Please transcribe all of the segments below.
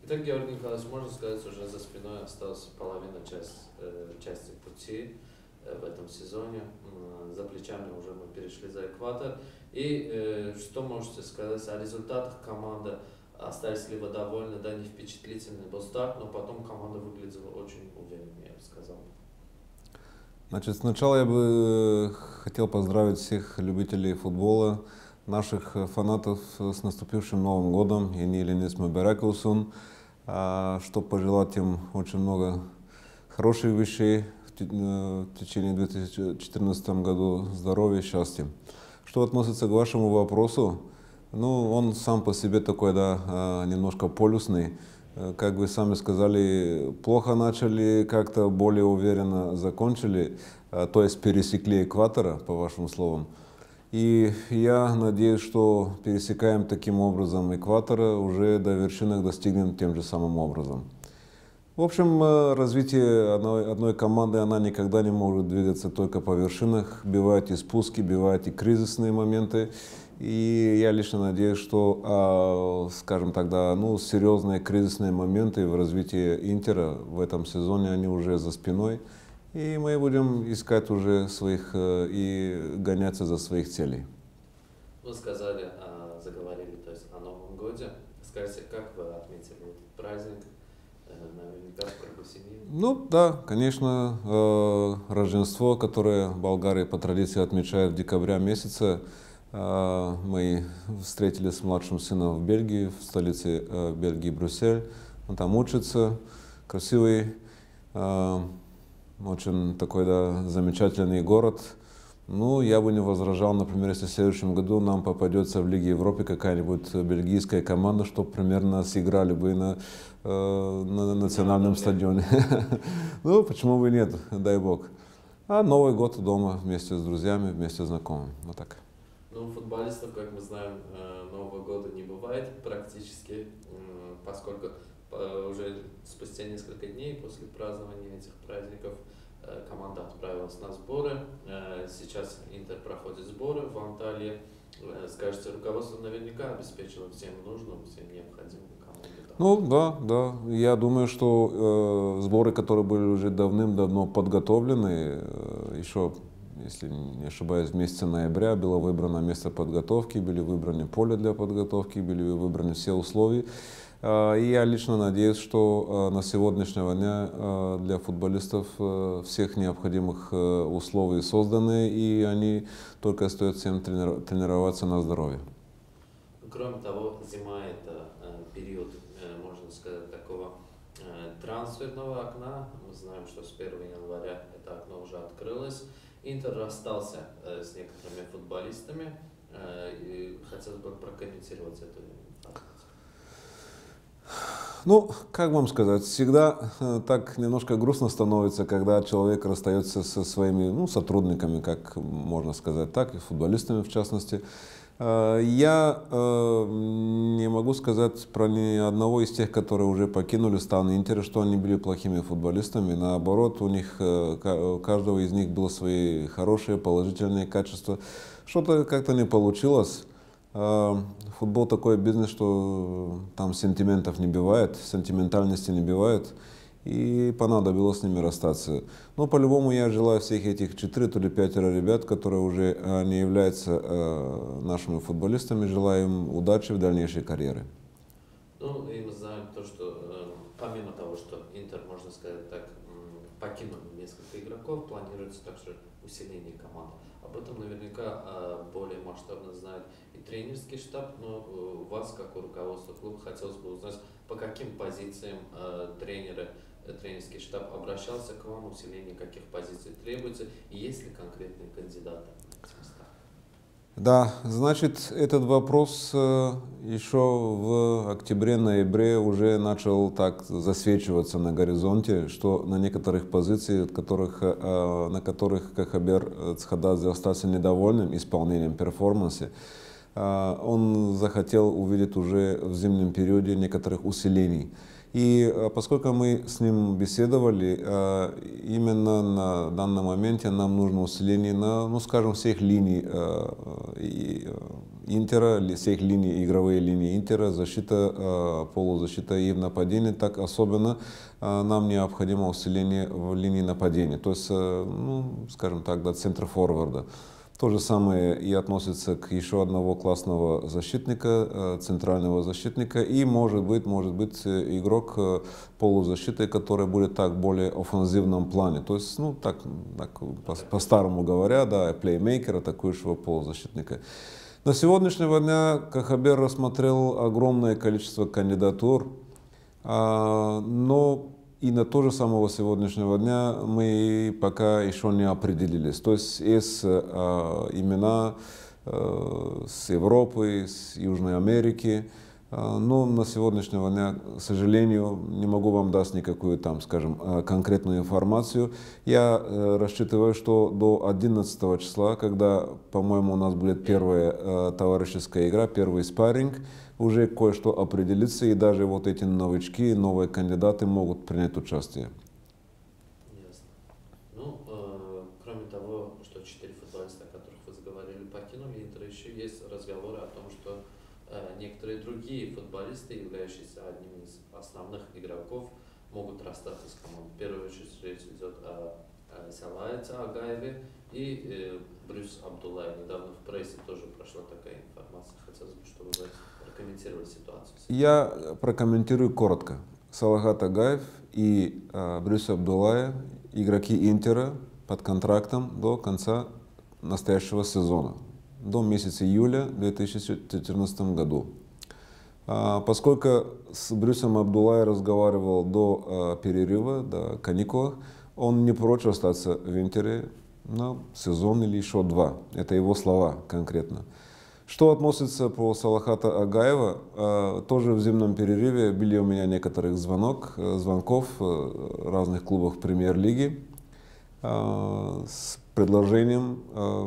Итак, Георгий Николаевич, можно сказать, уже за спиной осталась половина части пути в этом сезоне. За плечами уже мы перешли за экватор. И что можете сказать о результатах команды? Остались ли вы довольны? Да, не впечатлительный был старт, но потом команда выглядела очень уверенно, я бы сказал. Значит, сначала я бы хотел поздравить всех любителей футбола, наших фанатов с наступившим Новым годом, Яни Ленис Маберакусун, чтобы пожелать им очень много хороших вещей в течение 2014 году, здоровья, счастья. Что относится к вашему вопросу, ну, он сам по себе такой, да, немножко полюсный. Как вы сами сказали, плохо начали, как-то более уверенно закончили, то есть пересекли экватора, по вашим словам. И я надеюсь, что пересекаем таким образом экватора, уже до вершинок достигнем тем же самым образом. В общем, развитие одной команды, она никогда не может двигаться только по вершинах. Бывают и спуски, бывают и кризисные моменты. И я лично надеюсь, что, скажем тогда, серьезные кризисные моменты в развитии Интера в этом сезоне, они уже за спиной. И мы будем искать уже своих и гоняться за своих целей. Вы сказали, заговорили, то есть о Новом годе. Скажите, как вы отметили этот праздник? Наверняка в кругу семьи? Ну да, конечно, Рождество, которое болгары по традиции отмечают в декабре месяце. Мы встретились с младшим сыном в Бельгии, в столице Бельгии, Брюссель. Он там учится, красивый, очень такой, да, замечательный город. Ну, я бы не возражал, например, если в следующем году нам попадется в Лиге Европы какая-нибудь бельгийская команда, чтобы примерно сыграли бы на национальном стадионе. Ну, почему бы нет, дай бог. А Новый год дома вместе с друзьями, вместе с знакомыми. Вот так. Ну, у футболистов, как мы знаем, Нового года не бывает практически, поскольку уже спустя несколько дней после празднования этих праздников команда отправилась на сборы. Сейчас Интер проходит сборы в Анталии. Скажете, руководство наверняка обеспечило всем нужным, всем необходимым команде. Ну да. Я думаю, что сборы, которые были уже давным-давно подготовлены, еще, если не ошибаюсь, в месяце ноября было выбрано место подготовки, были выбраны поле для подготовки, были выбраны все условия. И я лично надеюсь, что на сегодняшнего дня для футболистов всех необходимых условий созданы, и они только остается им тренироваться на здоровье. Кроме того, зима – это период, можно сказать, такого трансферного окна. Мы знаем, что с 1 января это окно уже открылось. Интер расстался с некоторыми футболистами. И хотелось бы прокомментировать эту информацию. Ну, как вам сказать, всегда так немножко грустно становится, когда человек расстается со своими сотрудниками, как можно сказать так, и футболистами в частности. Я не могу сказать про ни одного из тех, которые уже покинули стан Интера, что они были плохими футболистами. Наоборот, у каждого из них было свои хорошие, положительные качества. Что-то как-то не получилось. Футбол такой бизнес, что там сентиментов не бывает, сентиментальности не бывает, и понадобилось с ними расстаться. Но по-любому я желаю всех этих 4 или 5 ребят, которые уже не являются нашими футболистами, желаю им удачи в дальнейшей карьере. Ну, и мы знаем то, что помимо того, что Интер, можно сказать так, покинул несколько игроков, планируется также усиление команды. Об этом наверняка более масштабно знает и тренерский штаб, но у вас, как у руководства клуба, хотелось бы узнать, по каким позициям тренерский штаб обращался к вам, усиление каких позиций требуется, и есть ли конкретные кандидаты на эти места? Да, значит, этот вопрос еще в октябре-ноябре уже начал так засвечиваться на горизонте, что на некоторых позициях, на которых Кахабер Цхададзе остался недовольным исполнением перформанса, он захотел увидеть уже в зимнем периоде некоторых усилений. И поскольку мы с ним беседовали, именно на данном моменте нам нужно усиление на, скажем, всех линий Интера, всех линий, игровые линии Интера, защита, полузащита и в нападении, так особенно нам необходимо усиление в линии нападения, то есть, ну, скажем так, до центра форварда. То же самое и относится к еще одного классного защитника, центрального защитника, и может быть игрок полузащиты, который будет так более офензивном плане, то есть, ну, так по-старому говоря, да, плеймейкер, атакующего полузащитника. На сегодняшнего дня Кахабер рассмотрел огромное количество кандидатур, но и на то же самого сегодняшнего дня мы пока еще не определились. То есть есть имена с Европы, с Южной Америки, но на сегодняшнего дня, к сожалению, не могу вам дать никакую там, скажем, конкретную информацию. Я рассчитываю, что до 11 числа, когда, по-моему, у нас будет первая товарищеская игра, первый спарринг, уже кое-что определится, и даже вот эти новички, новые кандидаты могут принять участие. Ясно. Ну, кроме того, что 4 футболиста, о которых вы заговорили, покинули Интер, еще есть разговоры о том, что некоторые другие футболисты, являющиеся одними из основных игроков, могут расстаться с командой. В первую очередь речь идет о Салахате Агаеве и Брюс Абдуллае. Недавно в прессе тоже прошла такая информация. Хотелось бы, чтобы вы прокомментировали ситуацию. Я прокомментирую коротко. Салахат Агаев и Брюс Абдуллае, игроки Интера, под контрактом до конца настоящего сезона, до месяца июля 2014 году. Поскольку с Брюсом Абдуллае разговаривал до перерыва, до каникул, он не прочь остаться в Интере на сезон или еще 2. Это его слова конкретно. Что относится по Салахата Агаева, тоже в зимнем перерыве были у меня некоторых звонков разных клубов премьер-лиги с предложением,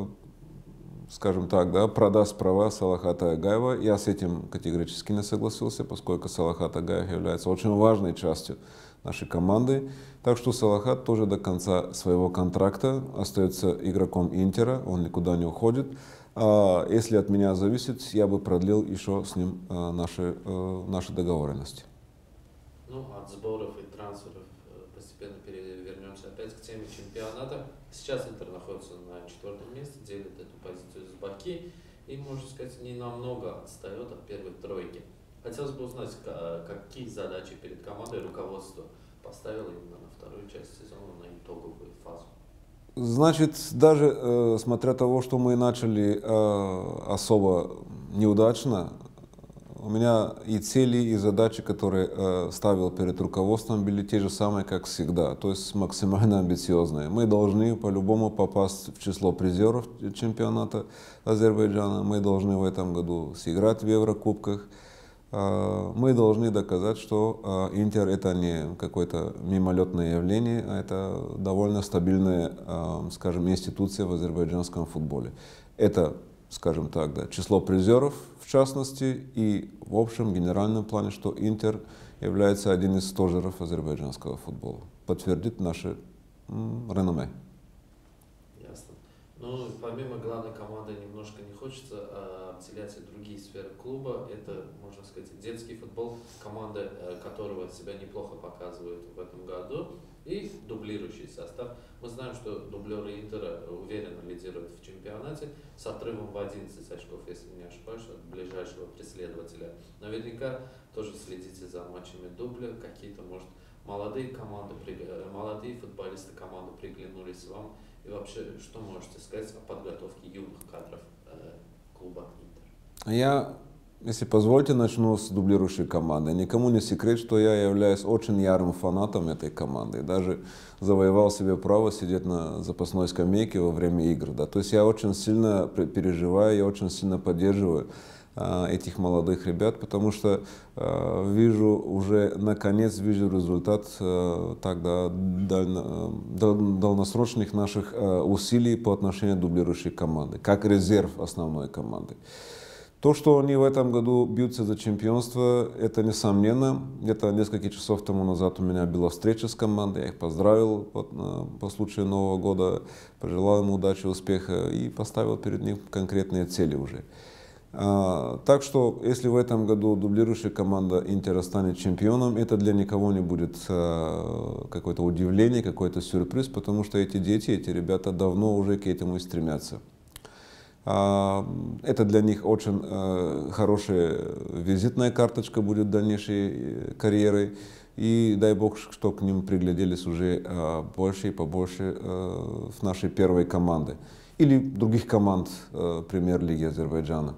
скажем так, да, продаст права Салахата Агаева. Я с этим категорически не согласился, поскольку Салахат Агаев является очень важной частью нашей команды. Так что Салахат тоже до конца своего контракта остается игроком Интера, он никуда не уходит. Если от меня зависит, я бы продлил еще с ним наши договоренности. Ну, от сборов и трансферов постепенно вернемся опять к теме чемпионата. Сейчас Интер находится на 4-м месте, делит эту позицию с Баки и, можно сказать, не намного отстает от первой тройки. Хотелось бы узнать, какие задачи перед командой руководство поставило именно на вторую часть сезона, на итоговую фазу. Значит, даже смотря того, что мы начали особо неудачно, у меня и цели, и задачи, которые ставил перед руководством, были те же самые, как всегда, то есть максимально амбициозные. Мы должны по-любому попасть в число призеров чемпионата Азербайджана, мы должны в этом году сыграть в Еврокубках. Мы должны доказать, что Интер это не какое-то мимолетное явление, а это довольно стабильная, скажем, институция в азербайджанском футболе. Это, скажем так, да, число призеров в частности и в общем генеральном плане, что Интер является одним из стожеров азербайджанского футбола. Подтвердит наше реноме. Ясно. Ну, помимо главной команды немножко не хочется обделять и другие сферы клуба. Это, можно сказать, детский футбол, команда которого себя неплохо показывает в этом году, и дублирующий состав. Мы знаем, что дублеры Интера уверенно лидируют в чемпионате с отрывом в 11 очков, если не ошибаюсь, от ближайшего преследователя. Наверняка тоже следите за матчами дубля, какие-то, может, молодые команды, молодые футболисты команды приглянулись вам. И вообще, что можете сказать о подготовке юных кадров клуба Интер? Я, если позволите, начну с дублирующей команды. Никому не секрет, что я являюсь очень ярым фанатом этой команды. Даже завоевал себе право сидеть на запасной скамейке во время игр. Да. То есть я очень сильно переживаю, я очень сильно поддерживаю этих молодых ребят, потому что наконец вижу результат тогда долгосрочных наших усилий по отношению к дублирующей команды, как резерв основной команды. То, что они в этом году бьются за чемпионство, это несомненно. Где-то несколько часов тому назад у меня была встреча с командой, я их поздравил по случаю Нового года, пожелал им удачи, успеха и поставил перед ним конкретные цели уже. Так что, если в этом году дублирующая команда Интера станет чемпионом, это для никого не будет какое-то удивление, какой-то сюрприз, потому что эти дети, эти ребята давно уже к этому и стремятся. Это для них очень хорошая визитная карточка будет дальнейшей карьерой. И дай бог, что к ним пригляделись уже больше и побольше в нашей первой команды или других команд премьер-лиги Азербайджана.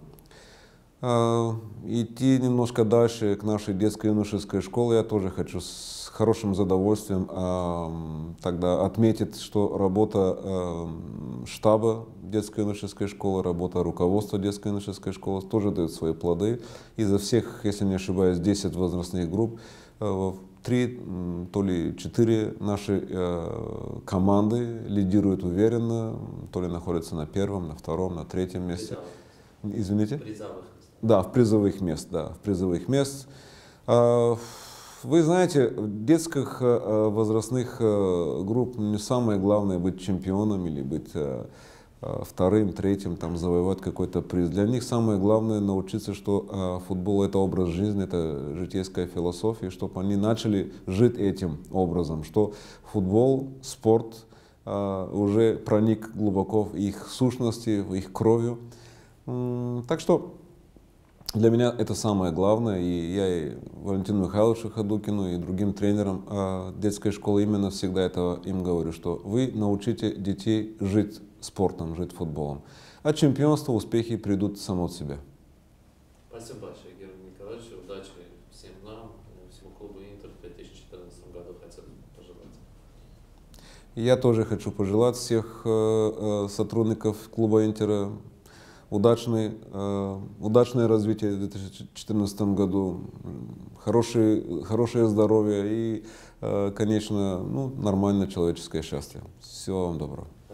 Идти немножко дальше к нашей детско-юношеской школе я тоже хочу с хорошим задовольствием тогда отметить, что работа штаба детско-юношеской школы, работа руководства детско-юношеской школы тоже дает свои плоды. Из-за всех, если не ошибаюсь, 10 возрастных групп, 3, то ли 4 наши команды лидируют уверенно, то ли находятся на первом, на втором, на третьем месте. Извините? Да, в призовых мест, да, в призовых мест. Вы знаете, в детских возрастных групп не самое главное быть чемпионом или быть вторым, третьим, там, завоевать какой-то приз. Для них самое главное научиться, что футбол — это образ жизни, это житейская философия, чтобы они начали жить этим образом, что футбол, спорт уже проник глубоко в их сущности, в их кровью. Так что для меня это самое главное, и я и Валентину Михайловичу Ходукину, и другим тренерам детской школы именно всегда это им говорю, что вы научите детей жить спортом, жить футболом, а чемпионство, успехи придут само от себя. Спасибо большое, Герман Николаевич, удачи всем нам, всему клубу Интер в 2014 году хотел пожелать. Я тоже хочу пожелать всех сотрудников клуба Интера удачное развитие в 2014 году, хорошее здоровье и, конечно, нормальное человеческое счастье. Всего вам доброго.